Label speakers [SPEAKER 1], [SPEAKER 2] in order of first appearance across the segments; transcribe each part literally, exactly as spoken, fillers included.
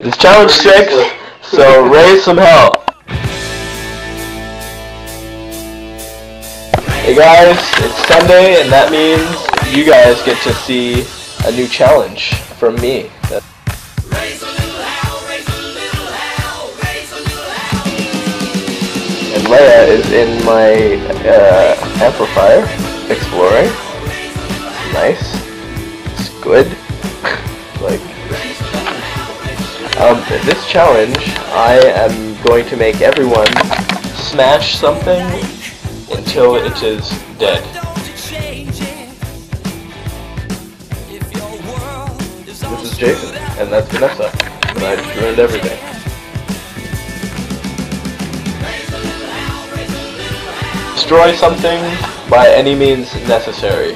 [SPEAKER 1] It's challenge six, so raise some hell. Hey guys, it's Sunday, and that means you guys get to see a new challenge from me. And Leia is in my uh, amplifier, exploring. Nice. It's good. Like, um, this challenge, I am going to make everyone smash something until it is dead. This is Jason, and that's Vanessa, and I just ruined everything. Destroy something by any means necessary.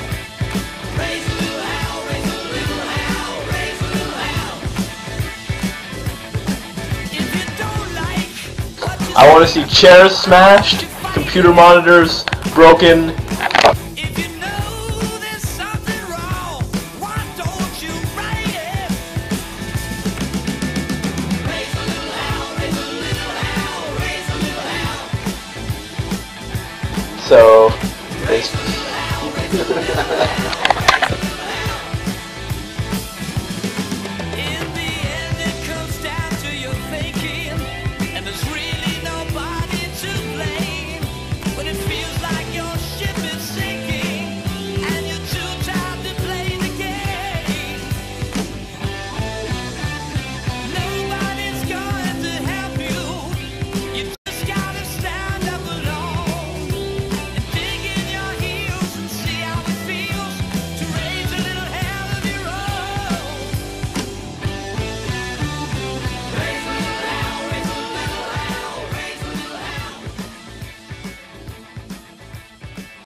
[SPEAKER 1] I want to see chairs smashed, computer monitors broken. So, it's